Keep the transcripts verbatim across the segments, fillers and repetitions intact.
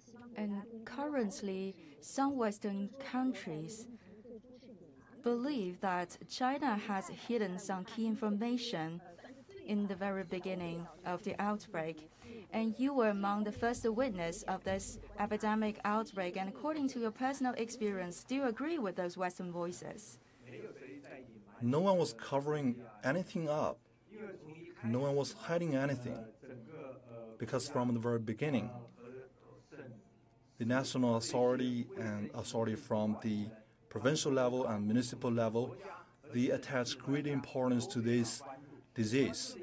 And currently, some Western countries believe that China has hidden some key information in the very beginning of the outbreak. And you were among the first witness of this epidemic outbreak. And according to your personal experience, do you agree with those Western voices? No one was covering anything up. No one was hiding anything. Because from the very beginning, the national authority and authority from the provincial level and municipal level, they attach great importance to this disease.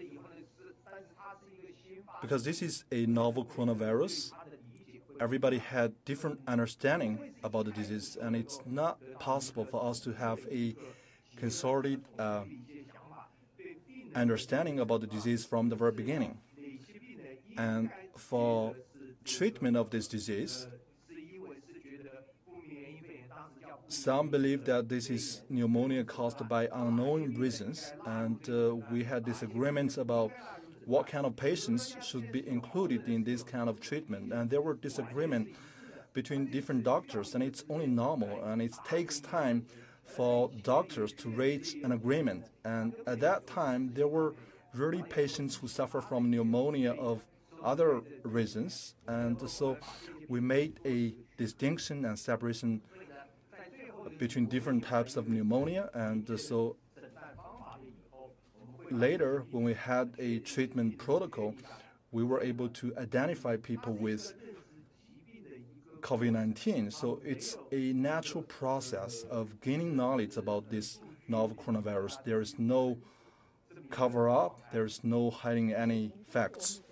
Because this is a novel coronavirus, everybody had different understanding about the disease, and it's not possible for us to have a concerted uh, understanding about the disease from the very beginning. And for treatment of this disease, some believe that this is pneumonia caused by unknown reasons, and uh, we had disagreements about what kind of patients should be included in this kind of treatment. And there were disagreements between different doctors, and it's only normal, and it takes time for doctors to reach an agreement. And at that time, there were really patients who suffer from pneumonia of other reasons, and so we made a distinction and separation between different types of pneumonia. And so later, when we had a treatment protocol, we were able to identify people with COVID nineteen. So it's a natural process of gaining knowledge about this novel coronavirus. There is no cover-up, there is no hiding any facts.